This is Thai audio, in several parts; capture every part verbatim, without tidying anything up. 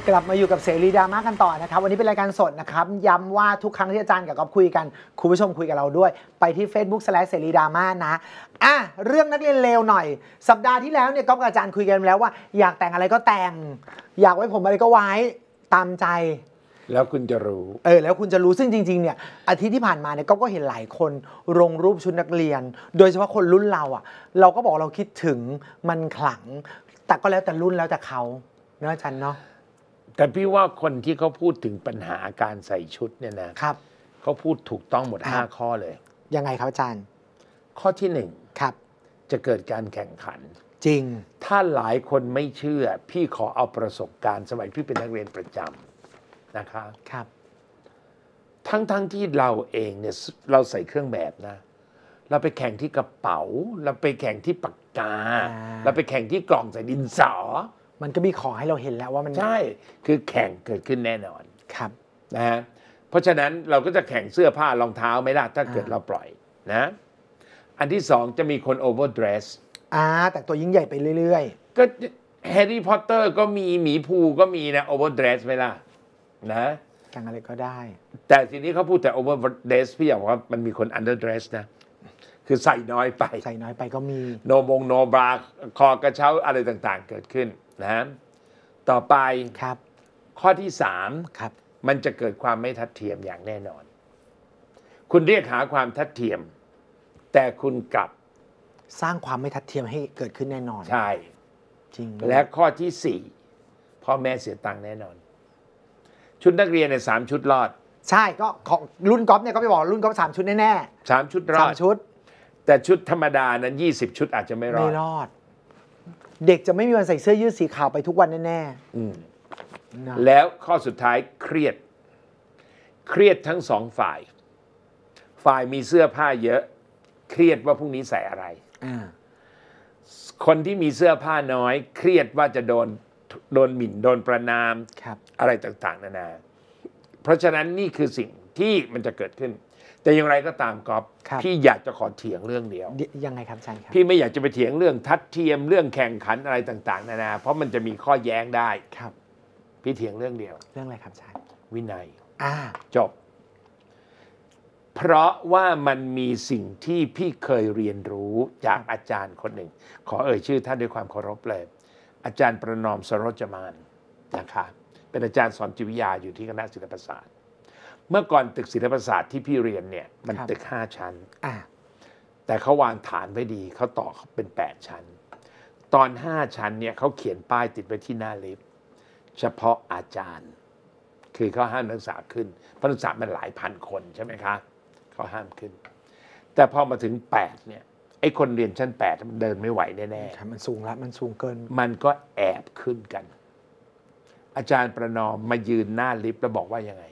กลับมาอยู่กับเสรีดราม่ากันต่อนะครับวันนี้เป็นรายการสดนะครับย้ำว่าทุกครั้งที่อาจารย์กับก๊อฟคุยกันคุณผู้ชมคุยกับเราด้วยไปที่ Facebook สแลช เสรีดราม่านะอ่ะเรื่องนักเรียนเลวหน่อยสัปดาห์ที่แล้วเนี่ยก๊อฟกับอาจารย์คุยกันแล้วว่าอยากแต่งอะไรก็แต่งอยากไว้ผมอะไรก็ไว้ตามใจแล้วคุณจะรู้เออแล้วคุณจะรู้ซึ่งจริงๆเนี่ยอาทิตย์ที่ผ่านมาเนี่ยก๊อฟก็เห็นหลายคนลงรูปชุดนักเรียนโดยเฉพาะคนรุ่นเราอ่ะเราก็บอกเราคิดถึงมันขลังแต่ก็แล้วแต่รุ่นแล้วแต่เขาเนาะอาจารย์เนาะแต่พี่ว่าคนที่เขาพูดถึงปัญหาการใส่ชุดเนี่ยนะครับเขาพูดถูกต้องหมดห้าข้อเลยยังไงครับอาจารย์ข้อที่หนึ่งครับจะเกิดการแข่งขันจริงถ้าหลายคนไม่เชื่อพี่ขอเอาประสบการณ์สมัยพี่เป็นนักเรียนประจำนะคะครับทั้งๆ ท, ที่เราเองเนี่ยเราใส่เครื่องแบบนะเราไปแข่งที่กระเป๋าเราไปแข่งที่ปากกาเราไปแข่งที่กล่องใส่ดินสอมันก็มีของให้เราเห็นแล้วว่ามันใช่คือแข่งเกิดขึ้นแน่นอนครับนะฮะเพราะฉะนั้นเราก็จะแข่งเสื้อผ้ารองเท้าไม่ได้ถ้าเกิดเราปล่อยนะอันที่สองจะมีคนโอเวอร์เดรสอ่าแต่ตัวยิ่งใหญ่ไปเรื่อยๆก็แฮร์รี่พอตเตอร์ก็มีหมีภูก็มีนะโอเวอร์เดรสไหมล่ะนะแต่งอะไรก็ได้แต่ทีนี้เขาพูดแต่โอเวอร์เดรสพี่อยากบอกว่ามันมีคนอันเดอร์เดรสนะคือใส่น้อยไปใส่น้อยไปก็มีโนมงโนบราคอกระเช้าอะไรต่างๆเกิดขึ้นนะต่อไปครับข้อที่สามครับมันจะเกิดความไม่ทัดเทียมอย่างแน่นอนคุณเรียกหาความทัดเทียมแต่คุณกลับสร้างความไม่ทัดเทียมให้เกิดขึ้นแน่นอนใช่จริงและข้อที่สี่พ่อแม่เสียตังค์แน่นอนชุดนักเรียนเนี่ยสามชุดรอดใช่ก็ของรุ่นก๊อฟเนี่ยก็ไปบอกรุ่นก๊อฟสามชุดแน่ๆสามชุดรอดสามชุดแต่ชุดธรรมดานั้นยี่สิบชุดอาจจะไม่รอดไม่รอดเด็กจะไม่มีวันใส่เสื้อยืดสีขาวไปทุกวันแน่ๆแล้วข้อสุดท้ายเครียดเครียดทั้งสองฝ่ายฝ่ายมีเสื้อผ้าเยอะเครียดว่าพรุ่งนี้ใส่อะไรคนที่มีเสื้อผ้าน้อยเครียดว่าจะโดนโดนหมิ่นโดนประณามอะไรต่างๆนานาเพราะฉะนั้นนี่คือสิ่งที่มันจะเกิดขึ้นแต่อย่างไรก็ตามก๊อฟพี่อยากจะขอเถียงเรื่องเดียวยังไงครับอาจารย์ครับพี่ไม่อยากจะไปเถียงเรื่องทัดเทียมเรื่องแข่งขันอะไรต่างๆนานาเพราะมันจะมีข้อแย้งได้ครับพี่เถียงเรื่องเดียวเรื่องอะไรครับอาจารย์วินัยอ่าจบเพราะว่ามันมีสิ่งที่พี่เคยเรียนรู้จากอาจารย์คนหนึ่งขอเอ่ยชื่อท่านด้วยความเคารพเลยอาจารย์ประนอมสโรจมานนะคะเป็นอาจารย์สอนจิตวิทยาอยู่ที่คณะศิลปศาสตร์เมื่อก่อนตึกศิลปศาสตร์ที่พี่เรียนเนี่ยมันตึกห้าชั้นแต่เขาวางฐานไว้ดีเขาต่อเป็นแปดชั้นตอนห้าชั้นเนี่ยเขาเขียนป้ายติดไว้ที่หน้าลิฟต์เฉพาะอาจารย์คือเขาห้ามนักศึกษาขึ้นเพราะนักศึกษามันหลายพันคนใช่ไหมคะเขาห้ามขึ้นแต่พอมาถึงแปดเนี่ยไอ้คนเรียนชั้นแปดมันเดินไม่ไหวแน่ๆมันสูงละมันสูงเกินมันก็แอบขึ้นกันอาจารย์ประนอมมายืนหน้าลิฟต์แล้วบอกว่ายังไง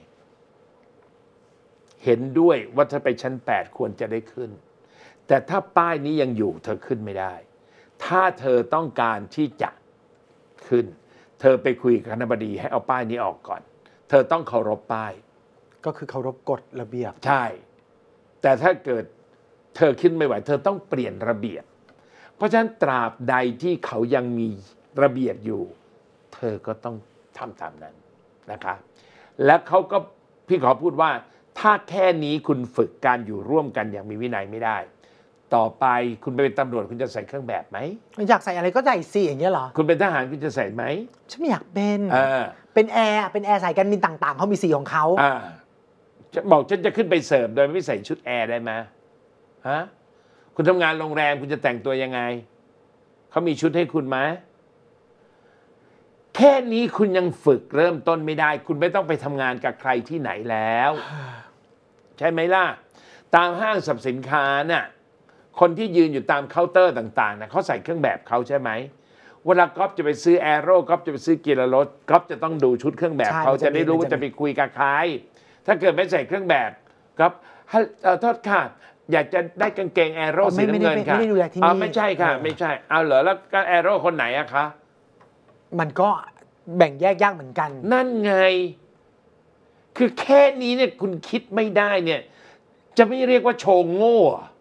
เห็นด้วยว่าถ้าไปชั้นแปดควรจะได้ขึ้นแต่ถ้าป้ายนี้ยังอยู่เธอขึ้นไม่ได้ถ้าเธอต้องการที่จะขึ้นเธอไปคุยกับคณบดีให้เอาป้ายนี้ออกก่อนเธอต้องเคารพป้ายก็คือเคารพกฎระเบียบใช่แต่ถ้าเกิดเธอขึ้นไม่ไหวเธอต้องเปลี่ยนระเบียบเพราะฉะนั้นตราบใดที่เขายังมีระเบียบอยู่เธอก็ต้องทำตามนั้นนะคะและเขาก็พี่ขอพูดว่าถ้าแค่นี้คุณฝึกการอยู่ร่วมกันอย่างมีวินัยไม่ได้ต่อไปคุณไปเป็นตำรวจคุณจะใส่เครื่องแบบไหมอยากใส่อะไรก็ใส่สิอย่างเงี้ยเหรอคุณเป็นทหารคุณจะใส่ไหมฉันไม่อยากเป็นเออเป็นแอร์เป็นแอร์สายการบินต่างๆเขามีสีของเขาอ่าบอกฉันจะขึ้นไปเสิร์ฟโดยไม่ใส่ชุดแอร์ได้ไหมฮะคุณทำงานโรงแรมคุณจะแต่งตัวยังไงเขามีชุดให้คุณไหมแค่นี้คุณยังฝึกเริ่มต้นไม่ได้คุณไม่ต้องไปทำงานกับใครที่ไหนแล้วใช่ไหมล่ะตามห้างสรรพสินค้าน่ะคนที่ยืนอยู่ตามเคาน์เตอร์ต่างๆน่ะเขาใส่เครื่องแบบเขาใช่ไหมเวลาก๊อฟจะไปซื้อแอโร่ก๊อฟจะไปซื้อกีฬารถก๊อฟจะต้องดูชุดเครื่องแบบเขาจะได้รู้ว่าจะไปคุยกับใครถ้าเกิดไม่ใส่เครื่องแบบก๊อฟโทษค่ะอยากจะได้กางเกงแอโร่สีน้ำเงินค่ะอ๋อไม่ใช่ค่ะไม่ใช่เอาเหรอแล้วก็แอโร่คนไหนอะคะมันก็แบ่งแยกยากเหมือนกันนั่นไงคือแค่นี้เนี่ยคุณคิดไม่ได้เนี่ยจะไม่เรียกว่าโชว์โง่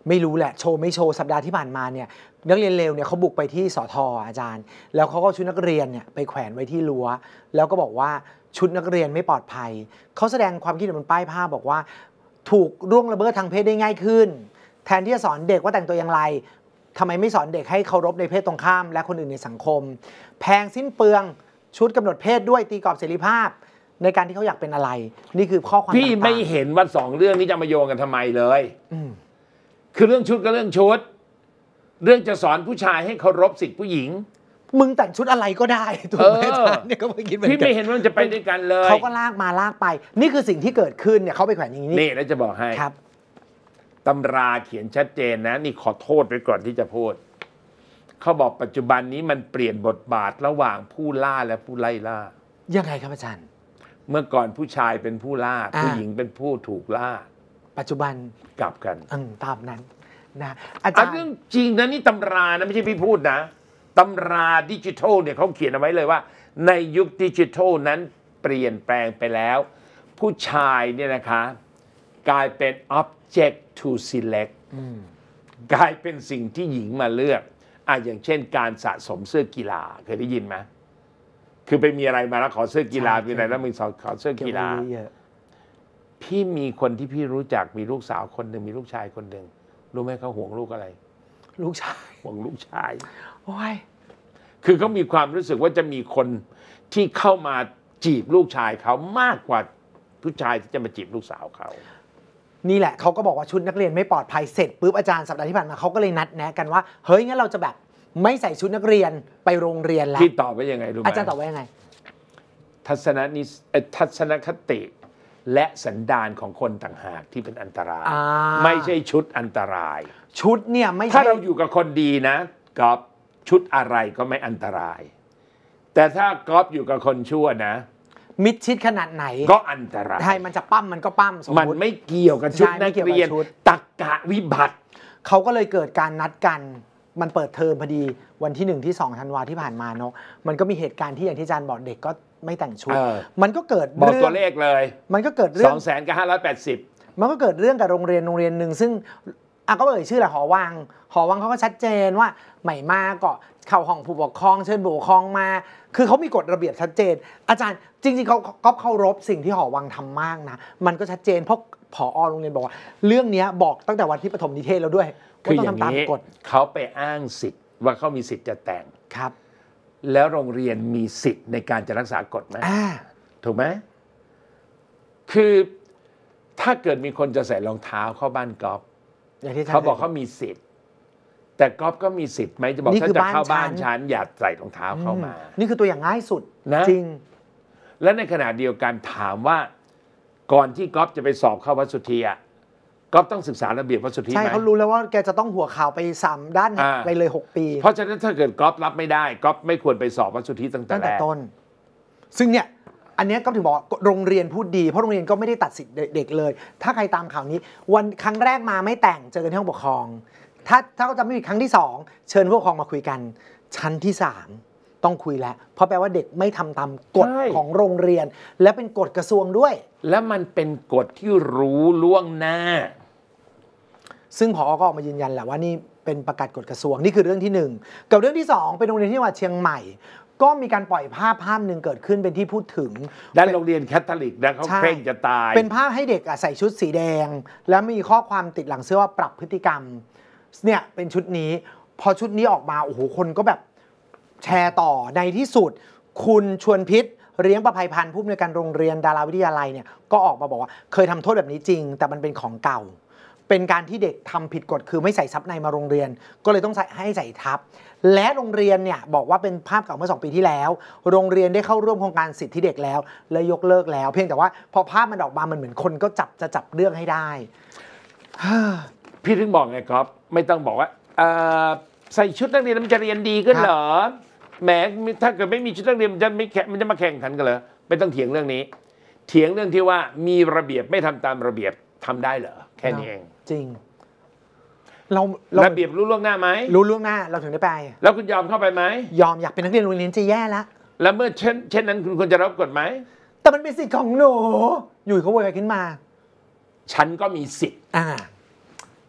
ไม่รู้แหละโชว์ไม่โชว์สัปดาห์ที่ผ่านมาเนี่ยนักเรียนเลวเนี่ยเขาบุกไปที่สทอาจารย์แล้วเขาก็ชุดนักเรียนเนี่ยไปแขวนไว้ที่รั้วแล้วก็บอกว่าชุดนักเรียนไม่ปลอดภัยเขาแสดงความคิดเห็นบนป้ายผ้าบอกว่าถูกล่วงละเมิดทางเพศได้ง่ายขึ้นแทนที่จะสอนเด็กว่าแต่งตัวอย่างไรทำไมไม่สอนเด็กให้เคารพในเพศตรงข้ามและคนอื่นในสังคมแพงสิ้นเปลืองชุดกำหนดเพศด้วยตีกรอบเสรีภาพในการที่เขาอยากเป็นอะไรนี่คือข้อความพี่ไม่เห็นว่าสองเรื่องนี้จะมาโยงกันทำไมเลยคือเรื่องชุดกับเรื่องชุดเรื่องจะสอนผู้ชายให้เคารพสิทธิผู้หญิงมึงแต่งชุดอะไรก็ได้ถูกไหมอาจารย์เนี่ยก็ไม่คิดเหมือนกันพี่ไม่เห็นว่ามันจะไปด้วยกันเลยเขาก็ลากมาลากไปนี่คือสิ่งที่เกิดขึ้นเนี่ยเขาไปแขวนอย่างนี้นี่แล้วจะบอกให้ครับตำราเขียนชัดเจนนะนี่ขอโทษไปก่อนที่จะพูดเขาบอกปัจจุบันนี้มันเปลี่ยนบทบาทระหว่างผู้ล่าและผู้ไล่ล่ายังไงครับอาจารย์เมื่อก่อนผู้ชายเป็นผู้ล่าผู้หญิงเป็นผู้ถูกล่าปัจจุบันกลับกันอืมตามนั้นนะอาจารย์เรื่องจริงนะนี่ตำรานะไม่ใช่พี่พูดนะตำราดิจิทัลเนี่ยเขาเขียนเอาไว้เลยว่าในยุคดิจิทัลนั้นเปลี่ยนแปลงไปแล้วผู้ชายเนี่ยนะคะกลายเป็น object to select กลายเป็นสิ่งที่หญิงมาเลือกอ่ะอย่างเช่นการสะสมเสื้อกีฬาเคยได้ยินไหมคือไปมีอะไรมาแล้วขอเสื้อกีฬามีอะไรแล้วมึงขอเสื้อกีฬาพี่มีคนที่พี่รู้จักมีลูกสาวคนหนึ่งมีลูกชายคนหนึ่งรู้ไหมเขาห่วงลูกอะไรลูกชายห่วงลูกชายโอ้ยคือเขามีความรู้สึกว่าจะมีคนที่เข้ามาจีบลูกชายเขามากกว่าผู้ชายที่จะมาจีบลูกสาวเขานี่แหละเขาก็บอกว่าชุดนักเรียนไม่ปลอดภัยเสร็จปุ๊บอาจารย์สัปดาห์ที่ผ่านมาเขาก็เลยนัดแนะกันว่าเฮ้ยงั้นเราจะแบบไม่ใส่ชุดนักเรียนไปโรงเรียนแล้วพี่ตอบว่ายังไงรู้ไหมอาจารย์ตอบว่ายังไงทัศนนิสทัศนคติและสันดานของคนต่างหากที่เป็นอันตรายไม่ใช่ชุดอันตรายชุดเนี่ยไม่ถ้าเราอยู่กับคนดีนะก๊อฟชุดอะไรก็ไม่อันตรายแต่ถ้าก๊อฟอยู่กับคนชั่วนะมิดชิดขนาดไหนก็อันตรายใช่มันจะปั้มมันก็ปั้มสมมติมันไม่เกี่ยวกับชุดนักเรียนตักกะวิบัติเขาก็เลยเกิดการนัดกันมันเปิดเทอมพอดีวันที่หนึ่งที่สองธันวาที่ผ่านมาเนาะมันก็มีเหตุการณ์ที่อย่างที่อาจารย์บอกเด็กก็ไม่แต่งชุดมันก็เกิดบอกตัวเลขเลยมันก็เกิดเรื่องสองแสนกับห้าร้อยแปดสิบมันก็เกิดเรื่องกับโรงเรียนโรงเรียนหนึ่งซึ่งอ่ะก็เอ่ยชื่อแหละหอวังหอวังเขาก็ชัดเจนว่าใหม่มาก็เข้าห้องผู้ปกครองเชิญผู้ปกครองมาคือเขามีกฎระเบียบชัดเจนอาจารย์จริงๆเขาก็เคารพสิ่งที่หอวังทำมากนะมันก็ชัดเจนเพราะผอโรงเรียนบอกว่าเรื่องนี้บอกตั้งแต่วันที่ประถมนิเทศแล้วด้วยคืออย่างนี้เขาไปอ้างสิทธิ์ว่าเขามีสิทธิ์จะแต่งครับแล้วโรงเรียนมีสิทธิ์ในการจะรักษากฎไหมถูกไหมคือถ้าเกิดมีคนจะใส่รองเท้าเข้าบ้านก๊อฟเขาบอกเขามีสิทธิ์แต่ก๊อฟก็มีสิทธิ์ไหมจะบอกถ้าจะเข้าบ้านฉันอย่าใส่รองเท้าเข้ามานี่คือตัวอย่างง่ายสุดนะจริงและในขณะเดียวกันถามว่าก่อนที่ก๊อฟจะไปสอบเข้าวัดสุทธีอ่ะก๊อฟต้องศึกษาระเบียบวัดสุทธีไหมใช่เขารู้แล้วว่าแกจะต้องหัวข่าวไปสามด้านไปเลยหกปีเพราะฉะนั้นถ้าเกิดก๊อฟรับไม่ได้ก๊อฟไม่ควรไปสอบวัดสุทธีตั้งแต่แรกต้นซึ่งเนี่ยอันนี้ก็ถึงบอกโรงเรียนพูดดีเพราะโรงเรียนก็ไม่ได้ตัดสิทธิ์เด็กเลยถ้าใครตามข่าวนี้วันครั้งแรกมาไม่แต่งเจอกันที่ห้องปกครองถ้าถ้าเขาจะไม่มีครั้งที่สองเชิญผู้ปกครองมาคุยกันชั้นที่สามต้องคุยแล้วเพราะแปลว่าเด็กไม่ทำตามกฎของโรงเรียนและเป็นกฎกระทรวงด้วยและมันเป็นกฎที่รู้ล่วงหน้าซึ่งผอ.ก็ออกมายืนยันแหละว่านี่เป็นประกาศกฎกระทรวงนี่คือเรื่องที่หนึ่งกับเรื่องที่สองเป็นโรงเรียนที่จังหวัดเชียงใหม่ก็มีการปล่อยภาพภาพหนึ่งเกิดขึ้นเป็นที่พูดถึงด้านโรงเรียนแคทอลิกนะเขาเคร่งจะตายเป็นภาพให้เด็กใส่ชุดสีแดงแล้วมีข้อความติดหลังเสื้อว่าปรับพฤติกรรมเนี่ยเป็นชุดนี้พอชุดนี้ออกมาโอ้โหคนก็แบบแชร์ต่อในที่สุดคุณชวนพิษเลี้ยงประภัยพันธ์ผู้อำนวยการโรงเรียนดาราวิทยาลัยเนี่ยก็ออกมาบอกว่าเคยทำโทษแบบนี้จริงแต่มันเป็นของเก่าเป็นการที่เด็กทำผิดกฎคือไม่ใส่ซับในมาโรงเรียนก็เลยต้องใส่ให้ใส่ทับและโรงเรียนเนี่ยบอกว่าเป็นภาพเก่าเมื่อสองปีที่แล้วโรงเรียนได้เข้าร่วมโครงการสิทธิเด็กแล้วและยกเลิกแล้วเพียงแต่ว่าพอภาพมันออกมามันเหมือนคนก็จับจะจับเรื่องให้ได้พี่ถึงบอกไงครับไม่ต้องบอกว่าใส่ชุดนักเรียนมันจะเรียนดีขึ้นเหรอแหมถ้าเกิดไม่มีชุดนักเรียนมันจะไม่มันจะมาแข่งขันกันเหรอไม่ต้องเถียงเรื่องนี้เถียงเรื่องที่ว่ามีระเบียบไม่ทำตามระเบียบทำได้เหรอแค่นี้เองจริงเราระเบียบรู้ล่วงหน้าไหมรู้ล่วงหน้าเราถึงได้ไปแล้วคุณยอมเข้าไปไหมยอมอยากเป็นนักเรียนโรงเรียนจะแย่แล้วแล้วเมื่อเช่นเช่นนั้นคุณควรจะรับกฎไหมแต่มันเป็นสิทธิ์ของหนูอยู่เขาโวยขึ้นมาฉันก็มีสิทธิ์อ่า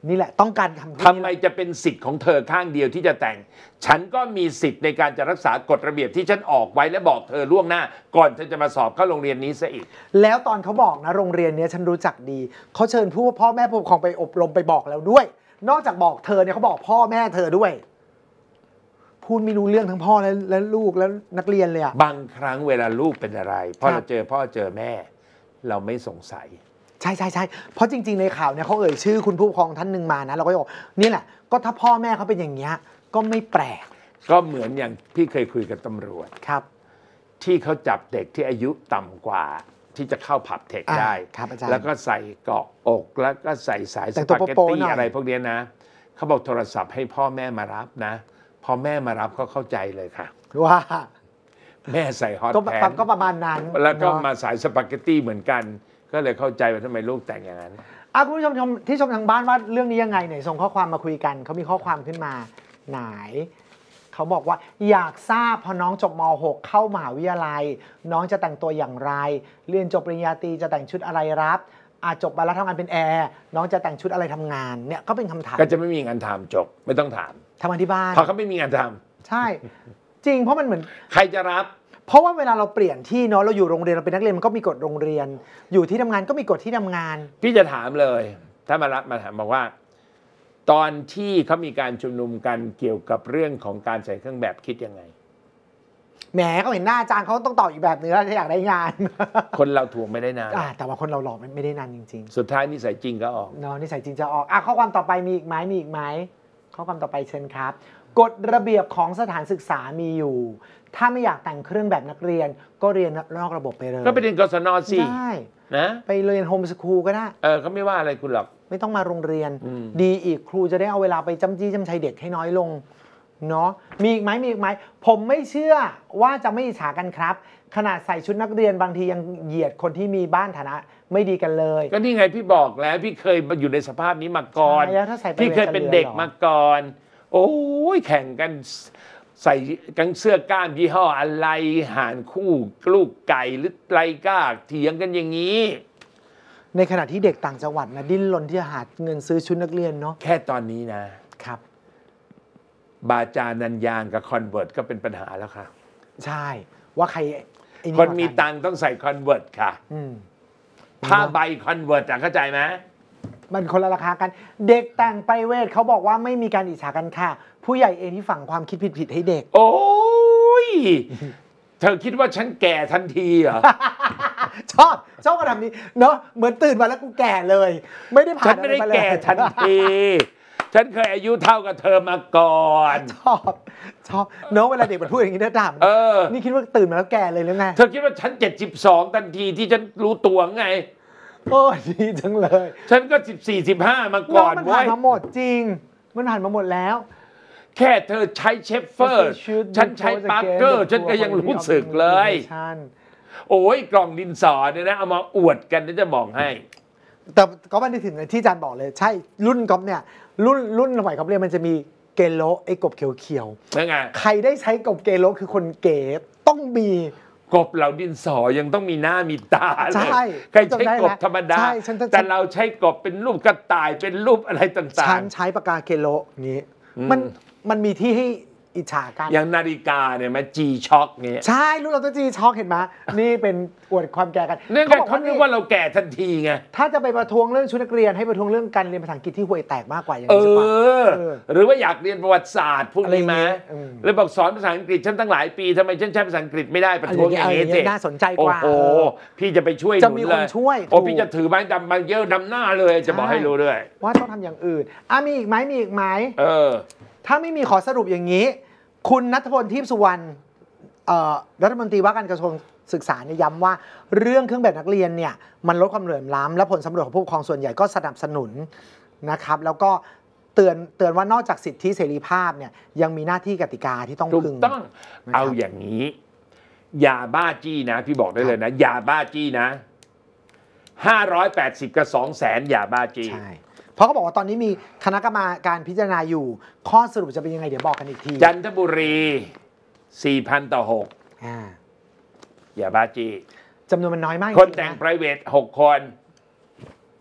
นี่แหละต้องการคำทำไมจะเป็นสิทธิ์ของเธอข้างเดียวที่จะแต่ง ฉันก็มีสิทธิ์ในการจะรักษากฎระเบียบที่ฉันออกไว้และบอกเธอล่วงหน้า ก่อนเธอจะมาสอบเข้าโรงเรียนนี้ซะอีกแล้วตอนเขาบอกนะโรงเรียนนี้ฉันรู้จักดีเขาเชิญผู้พ่อแม่ผู้ปกครองไปอบรมไปบอกแล้วด้วยนอกจากบอกเธอเนี่ยเขาบอกพ่อแม่เธอด้วยพูดไม่รู้เรื่องทั้งพ่อและและลูกและนักเรียนเลยอะบางครั้งเวลาลูกเป็นอะไรพอเราเจอพ่อเจอแม่เราไม่สงสัยใช่ใช่ใช่เพราะจริงๆในข่าวเนี่ยเขาเอ่ยชื่อคุณผู้ปกครองท่านหนึ่งมานะเราก็บอกนี่แหละก็ถ้าพ่อแม่เขาเป็นอย่างเงี้ยก็ไม่แปลกก็เหมือนอย่างพี่เคยคุยกับตำรวจครับที่เขาจับเด็กที่อายุต่ำกว่าที่จะเข้าผับเทคได้แล้วก็ใส่เกาะอกแล้วก็ใส่สายสปาเกตตี้อะไรพวกนี้นะเขาบอกโทรศัพท์ให้พ่อแม่มารับนะพอแม่มารับเขาเข้าใจเลยค่ะว่าแม่ใส่ฮอตแพนก็ประมาณนั้นแล้วก็มาสายสปาเกตตี้เหมือนกันก็เลยเข้าใจว่าทำไมลูกแต่งอย่างนั้นอ่ะคุณผู้ชมที่ชมทางบ้านว่าเรื่องนี้ยังไงไหนส่งข้อความมาคุยกันเขามีข้อความขึ้นมาไหนเขาบอกว่าอยากทราบพอน้องจบม หก เข้ามหาวิทยาลัยน้องจะแต่งตัวอย่างไรเรียนจบปริญญาตรีจะแต่งชุดอะไรรับอาจจบมาแล้วทำงานเป็นแอร์น้องจะแต่งชุดอะไรทำงานเนี่ยก็เป็นคำถามก็จะไม่มีงานทำจบไม่ต้องถามทำงานที่บ้านเพราะเขาไม่มีงานทำใช่จริงเพราะมันเหมือนใครจะรับเพราะว่าเวลาเราเปลี่ยนที่เนาะเราอยู่โรงเรียนเราเป็นนักเรียนมันก็มีกฎโรงเรียนอยู่ที่ทำงานก็มีกฎที่ทำงานพี่จะถามเลยถ้ามารับมาถามบอกว่าตอนที่เขามีการชุมนุมกันเกี่ยวกับเรื่องของการใส่เครื่องแบบคิดยังไงแหมเขาเห็นหน้าอาจารย์เขาต้องตอบอีกแบบนึงแล้วถ้าอยากได้งานคนเราถ่วงไม่ได้นานแต่ว่าคนเราหลอกไม่ได้นานจริงๆสุดท้ายนิสัยจริงก็ออกเนาะนิสัยจริงจะออกอ่ะข้อความต่อไปมีอีกไหมมีอีกไหมข้อความต่อไปเชิญครับกฎระเบียบของสถานศึกษามีอยู่ถ้าไม่อยากแต่งเครื่องแบบนักเรียนก็เรียนนอกระบบไปเลยก็ไปเรียนกศน.สิได้นะไปเรียนโฮมสคูลก็ได้เออเขาไม่ว่าอะไรคุณหรอกไม่ต้องมาโรงเรียนดีอีกครูจะได้เอาเวลาไปจ้ำจี้จ้ำชัยเด็กให้น้อยลงเนาะมีอีกไหมมีอีกไหมผมไม่เชื่อว่าจะไม่อิจฉากันครับขนาดใส่ชุดนักเรียนบางทียังเหยียดคนที่มีบ้านฐานะไม่ดีกันเลยก็นี่ไงพี่บอกแล้วพี่เคยอยู่ในสภาพนี้มาก่อนพี่เคยเป็นเด็กมาก่อนโอ้ยแข่งกันใส่กังเสื้อกล้ามยี่ห้ออะไรหานคู่ลูกไก่หรือไรก้าเถียงกันอย่างนี้ในขณะที่เด็กต่างจังหวัดนะดิ้นรนที่จะหาเงินซื้อชุดนักเรียนเนาะแค่ตอนนี้นะครับบาจานันยางกับคอนเวิร์ตก็เป็นปัญหาแล้วค่ะใช่ว่าใครคนมีตังค์ต้องใส่คอนเวิร์ตค่ะผ้าใบคอนเวิร์ตเข้าใจไหมมันคนละราคากันเด็กแต่งไปเวทเขาบอกว่าไม่มีการอิจฉากันค่ะผู้ใหญ่เองที่ฝังความคิดผิดๆให้เด็กโอ้ยเธอคิดว่าฉันแก่ทันทีเหรอชอบชอบกระทำนี้เนาะเหมือนตื่นมาแล้วกูแก่เลยไม่ได้ผ่านฉันไม่ได้แก่ทันทีฉันเคยอายุเท่ากับเธอมาก่อนชอบชอบเนาะเวลาเด็กมันพูดอย่างนี้นะถามเออนี่คิดว่าตื่นมาแล้วแก่เลยหรือไงเธอคิดว่าฉันเจ็ดสิบสองทันทีที่ฉันรู้ตัวไงโอ้ดีจังเลยฉันก็สิบสี่สิบห้ามาก่อนมันผ่านมาหมดจริงมันผ่านมาหมดแล้วแค่เธอใช้เชฟเฟอร์ฉันใช้ปาร์เกอร์ฉันก็ยังรู้สึกเลยโอ้ยกล่องดินสอเนี่ยนะเอามาอวดกันจะบอกให้แต่ก็ไม่ได้ถึงที่อาจารย์บอกเลยใช่รุ่นก๊อฟเนี่ยรุ่นรุ่นสมัยก๊อฟเรียนมันจะมีเกโลไอ้กบเขียวๆนั่นไงใครได้ใช้กบเกโลคือคนเก๋ต้องมีกบเหล่าดินสอยังต้องมีหน้ามีตาเลยใช่ใครใช้กบธรรมดาแต่เราใช้กบเป็นรูปกระต่ายเป็นรูปอะไรต่างๆฉันใช้ปากกาเกโลนี้มันมันมีที่ให้อิจฉากันอย่างนาฬิกาเนี่ยมันจีช็อคเนี่ยใช่รู้เราต้องจีช็อคเห็นไหมนี่เป็นอวดความแก่กันเขาบอกเขาคิดว่าเราแก่ทันทีไงถ้าจะไปประท้วงเรื่องชุดนักเรียนให้ประท้วงเรื่องการเรียนภาษาอังกฤษที่ห่วยแตกมากกว่าอย่างนี้ใช่ปะหรือว่าอยากเรียนประวัติศาสตร์พวกนี้ไหมเลยบอกสอนภาษาอังกฤษฉันตั้งหลายปีทำไมฉันใช้ภาษาอังกฤษไม่ได้ประท้วงอย่างนี้เจ๊น่าสนใจกว่าโอ้โหพี่จะไปช่วยจะมีคนช่วยโอ้พี่จะถือไม้ดำมาเยอะดำหน้าเลยจะบอกให้รู้ด้วยว่าต้องทำอย่างอื่นอ่ะมีอีกไหมมีอีกไหมเออถ้าไม่มีขอสรุปอย่างนี้คุณณัฐพล ทิพย์สุวรรณรัฐมนตรีว่าการกระทรวงศึกษาเนี่ยย้ำว่าเรื่องเครื่องแบบนักเรียนเนี่ยมันลดความเหลื่อมล้ำและผลสำรวจของผู้ปกครองส่วนใหญ่ก็สนับสนุนนะครับแล้วก็เตือนเตือนว่านอกจากสิทธิเสรีภาพเนี่ยยังมีหน้าที่กติกาที่ต้องพึงต้องเอาอย่างนี้ยาบ้าจี้นะพี่บอกได้เลยนะยาบ้าจี้นะห้าร้อยแปดสิบกับสองแสนยาบ้าจี้เพราะเขาบอกว่าตอนนี้มีคณะกรรมการพิจารณาอยู่ข้อสรุปจะเป็นยังไงเดี๋ยวบอกกันอีกทีจันทบุรี สี่พัน ต่อหกอ่าอย่าบ้าจี้จำนวนมันน้อยมากคนแต่ง private หกคน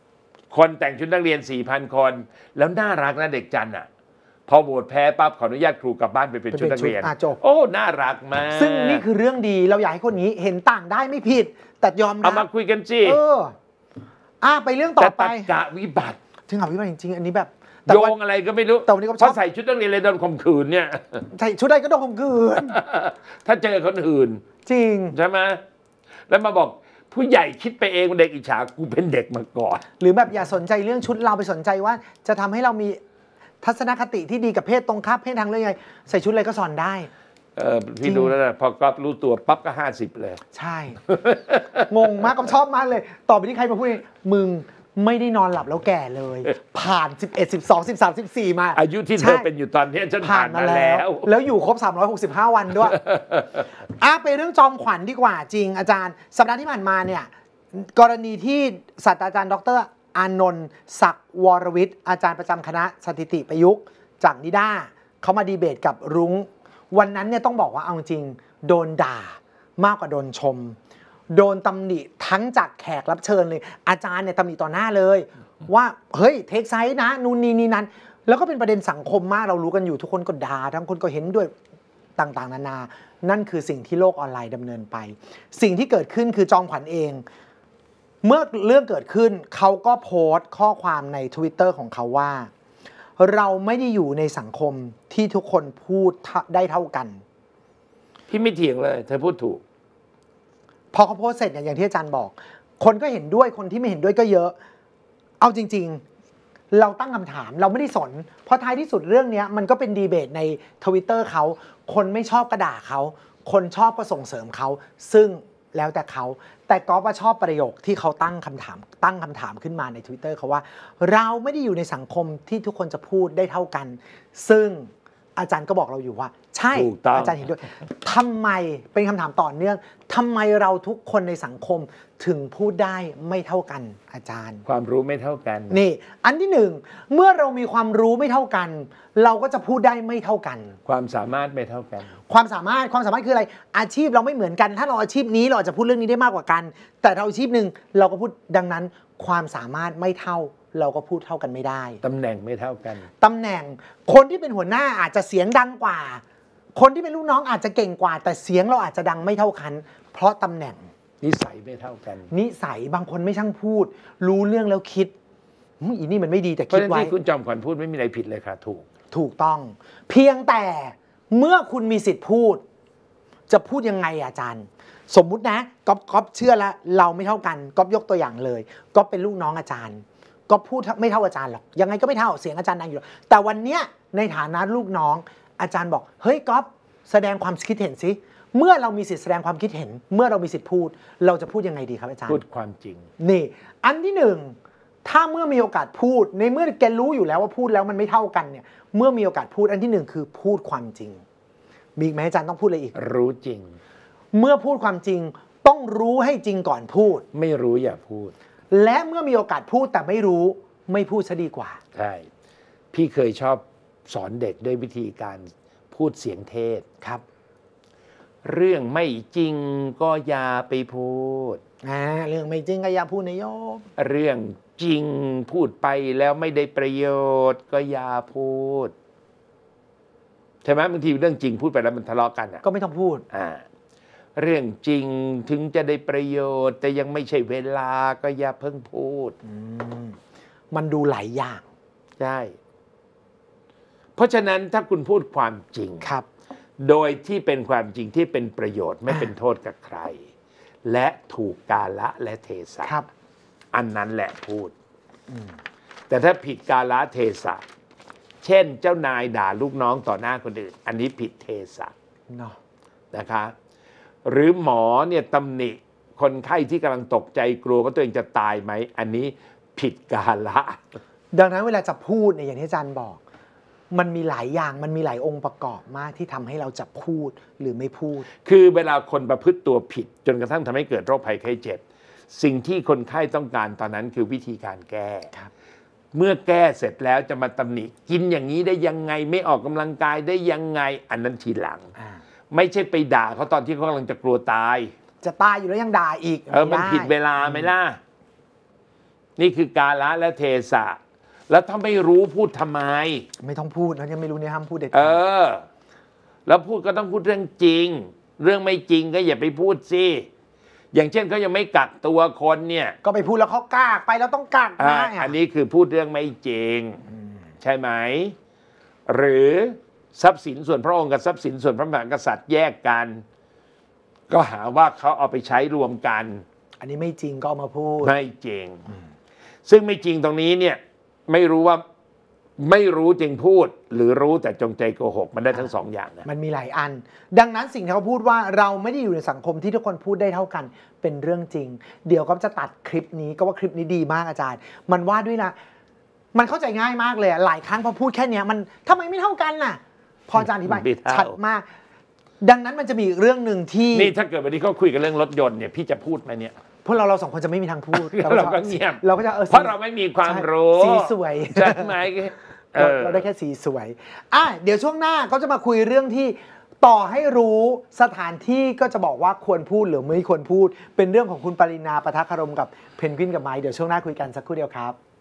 คนแต่งชุดนักเรียน สี่พัน คนแล้วน่ารักนะเด็กจันทร์อ่ะพอโหวตแพ้ปั๊บขออนุญาตครูกลับบ้านไปเป็นชุดนักเรียนโอ้น่ารักมากซึ่งนี่คือเรื่องดีเราอยากให้คนนี้เห็นต่างได้ไม่ผิดแต่ยอมรับเอามาคุยกันสิเอออ่ะไปเรื่องต่อไปกะวิบัติถึงกับวิบัติจริงๆอันนี้แบบโยงอะไรก็ไม่รู้แต่วันนี้ก็เพราะใส่ชุดนักเรียนเลยโดนข่มขืนเนี่ยใส่ชุดใดก็โดนข่มขืนถ้าเจอคนอื่นจริงใช่ไหมแล้วมาบอกผู้ใหญ่คิดไปเองเด็กอิจฉากูเป็นเด็กมาก่อนหรือแบบอย่าสนใจเรื่องชุดเราไปสนใจว่าจะทำให้เรามีทัศนคติที่ดีกับเพศตรงข้ามเพศทางเรื่องไงใส่ชุดอะไรก็สอนได้เออพี่ดูแล้วนะพอก๊อฟรู้ตัวปั๊บก็ห้าสิบเลยใช่งงมากก็ชอบมากเลยต่อไปที่ใครมาพูดมึงไม่ได้นอนหลับแล้วแก่เลยผ่านสิบเอ็ด สิบสอง สิบสาม สิบสี่มาอายุที่เธอเป็นอยู่ตอนนี้ฉันผ่านมาแล้วแล้วอยู่ครบสามร้อยหกสิบห้าวันด้วยอ่ะไปเรื่องจอมขวัญดีกว่าจริงอาจารย์สัปดาห์ที่ผ่านมาเนี่ยกรณีที่ศาสตราจารย์ดรอานนท์ศักดิ์วรวิทย์อาจารย์ประจำคณะสถิติประยุกต์จากนิด้าเขามาดีเบตกับรุ้งวันนั้นเนี่ยต้องบอกว่าเอาจริงโดนด่ามากกว่าโดนชมโดนตำหนิทั้งจากแขกรับเชิญเลยอาจารย์เนี่ยตำหนิต่อหน้าเลยว่าเฮ้ยเทคไซส์นะนู่นนี่นี่นั้นแล้วก็เป็นประเด็นสังคมมากเรารู้กันอยู่ทุกคนก็ด่าทั้งคนก็เห็นด้วยต่างๆนานานั่นคือสิ่งที่โลกออนไลน์ดำเนินไปสิ่งที่เกิดขึ้นคือจอมขวัญเองเมื่อเรื่องเกิดขึ้นเขาก็โพสต์ข้อความใน Twitter ของเขาว่าเราไม่ได้อยู่ในสังคมที่ทุกคนพูดได้เท่ากันพี่ไม่เถียงเลยเธอพูดถูกพอเขาโพสเสร็จอย่างที่อาจารย์บอกคนก็เห็นด้วยคนที่ไม่เห็นด้วยก็เยอะเอาจริงๆเราตั้งคำถามเราไม่ได้สนเพราะท้ายที่สุดเรื่องนี้มันก็เป็นดีเบตใน Twitter เขาคนไม่ชอบก็ด่าเขาคนชอบก็ส่งเสริมเขาซึ่งแล้วแต่เขาแต่ก๊อฟว่าชอบประโยคที่เขาตั้งคำถามตั้งคำถามขึ้นมาใน Twitter เขาว่าเราไม่ได้อยู่ในสังคมที่ทุกคนจะพูดได้เท่ากันซึ่งอาจารย์ก็บอกเราอยู่ว่าใช่อาจารย์เห็นด้วยทำไมเป็นคำถามต่อเนื่องทำไมเราทุกคนในสังคมถึงพูดได้ไม่เท่ากันอาจารย์ความรู้ไม่เท่ากันนี่อันที่หนึ่งเมื่อเรามีความรู้ไม่เท่ากันเราก็จะพูดได้ไม่เท่ากันความสามารถไม่เท่ากันความสามารถความสามารถคืออะไรอาชีพเราไม่เหมือนกันถ้าเราอาชีพนี้เราอาจจะพูดเรื่องนี้ได้มากกว่ากันแต่เราอาชีพหนึ่งเราก็พูดดังนั้นความสามารถไม่เท่าเราก็พูดเท่ากันไม่ได้ตำแหน่งไม่เท่ากันตำแหน่งคนที่เป็นหัวหน้าอาจจะเสียงดังกว่าคนที่เป็นลูกน้องอาจจะเก่งกว่าแต่เสียงเราอาจจะดังไม่เท่ากันเพราะตำแหน่งนิสัยไม่เท่ากันนิสัยบางคนไม่ช่างพูดรู้เรื่องแล้วคิดอีนี่มันไม่ดีแต่คิดไว้ที่คุณจอมขวัญพูดไม่มีอะไรผิดเลยค่ะถูกถูกต้องเพียงแต่เมื่อคุณมีสิทธิ์พูดจะพูดยังไงอาจารย์สมมุตินะก๊อฟก๊อฟเชื่อแล้วเราไม่เท่ากันก๊อฟยกตัวอย่างเลยก๊อฟเป็นลูกน้องอาจารย์ก็พูดไม่เท่าอาจารย์หรอกยังไงก็ไม่เท่าเสียงอาจารย์ดังอยู่แต่วันเนี้ยในฐานะลูกน้องอาจารย์บอกเฮ้ยก๊อฟแสดงความคิดเห็นสิเมื่อเรามีสิทธิแสดงความคิดเห็นเมื่อเรามีสิทธิพูดเราจะพูดยังไงดีครับอาจารย์พูดความจริงนี่อันที่หนึ่งถ้าเมื่อมีโอกาสพูดในเมื่อแกรู้อยู่แล้วว่าพูดแล้วมันไม่เท่ากันเนี่ยเมื่อมีโอกาสพูดอันที่หนึ่งคือพูดความจริงมีไหมอาจารย์ต้องพูดอะไรอีกรู้จริงเมื่อพูดความจริงต้องรู้ให้จริงก่อนพูดไม่รู้อย่าพูดและเมื่อมีโอกาสพูดแต่ไม่รู้ไม่พูดซะดีกว่าใช่พี่เคยชอบสอนเด็กด้วยวิธีการพูดเสียงเทศครับเรื่องไม่จริงก็อย่าไปพูดอ่าเรื่องไม่จริงก็อย่าพูดนะโยมเรื่องจริงพูดไปแล้วไม่ได้ประโยชน์ก็อย่าพูดใช่ไหมบางทีเรื่องจริงพูดไปแล้วมันทะเลาะกันอ่ะก็ไม่ต้องพูดอ่าเรื่องจริงถึงจะได้ประโยชน์แต่ยังไม่ใช่เวลาก็อย่าเพิ่งพูดมันดูหลายอย่างใช่เพราะฉะนั้นถ้าคุณพูดความจริงครับโดยที่เป็นความจริงที่เป็นประโยชน์ไม่เป็นโทษกับใครและถูกกาลและเทศะอันนั้นแหละพูดแต่ถ้าผิดกาลเทศะเช่นเจ้านายด่าลูกน้องต่อหน้าคนอื่นอันนี้ผิดเทศะนะคะหรือหมอเนี่ยตำหนิคนไข้ที่กำลังตกใจกลัวว่าตัวเองจะตายไหมอันนี้ผิดกาละดังนั้นเวลาจะพูดเนี่ยอย่างที่อาจารย์บอกมันมีหลายอย่างมันมีหลายองค์ประกอบมากที่ทำให้เราจะพูดหรือไม่พูดคือเวลาคนประพฤติตัวผิดจนกระทั่งทำให้เกิดโรคภัยไข้เจ็บสิ่งที่คนไข้ต้องการตอนนั้นคือวิธีการแก้เมื่อแก้เสร็จแล้วจะมาตำหนิกินอย่างนี้ได้ยังไงไม่ออกกำลังกายได้ยังไงอันนั้นทีหลังไม่ใช่ไปด่าเขาตอนที่เขากำลังจะกลัวตายจะตายอยู่แล้วยังด่าอีกเออมันผิดเวลาไหมล่ะนี่คือกาลและเทศะแล้วถ้าไม่รู้พูดทำไมไม่ต้องพูดนะยังไม่รู้เนี่ยห้ามพูดเด็ดเอขาดอแล้วพูดก็ต้องพูดเรื่องจริงเรื่องไม่จริงก็อย่าไปพูดสิอย่างเช่นเขายังไม่กักตัวคนเนี่ยก็ไปพูดแล้วเขากากไปแล้วต้องกักนะอันนี้คือพูดเรื่องไม่จริงใช่ไหมหรือทรัพย์สินส่วนพระองค์กับทรัพย์สินส่วนพระมหากษัตริย์แยกกันก็หาว่าเขาเอาไปใช้รวมกันอันนี้ไม่จริงก็เอามาพูดไม่จริงซึ่งไม่จริงตรงนี้เนี่ยไม่รู้ว่าไม่รู้จริงพูดหรือรู้แต่จงใจโกหกมันได้ทั้งสองอย่างนะมันมีหลายอันดังนั้นสิ่งที่เขาพูดว่าเราไม่ได้อยู่ในสังคมที่ทุกคนพูดได้เท่ากันเป็นเรื่องจริงเดี๋ยวก็จะตัดคลิปนี้ก็ว่าคลิปนี้ดีมากอาจารย์มันว่าด้วยนะมันเข้าใจง่ายมากเลยหลายครั้งพอพูดแค่นี้มันทำไมไม่เท่ากันน่ะพออาจารย์อธิบายชัดมากดังนั้นมันจะมีอีกเรื่องหนึ่งที่นี่ถ้าเกิดวันนี้เขาคุยกันเรื่องรถยนต์เนี่ยพี่จะพูดไหมเนี่ยพวกเราเราสองคนจะไม่มีทางพูดเราก็เงียบเราก็จะเออเพราะเราไม่มีความรู้สีสวยใช่ไหมเราได้แค่สีสวยอ่ะเดี๋ยวช่วงหน้าก็จะมาคุยเรื่องที่ต่อให้รู้สถานที่ก็จะบอกว่าควรพูดหรือไม่ควรพูดเป็นเรื่องของคุณปรินาปะทะคารมกับเพนกวินกับไม้เดี๋ยวช่วงหน้าคุยกันสักครู่เดียวครับ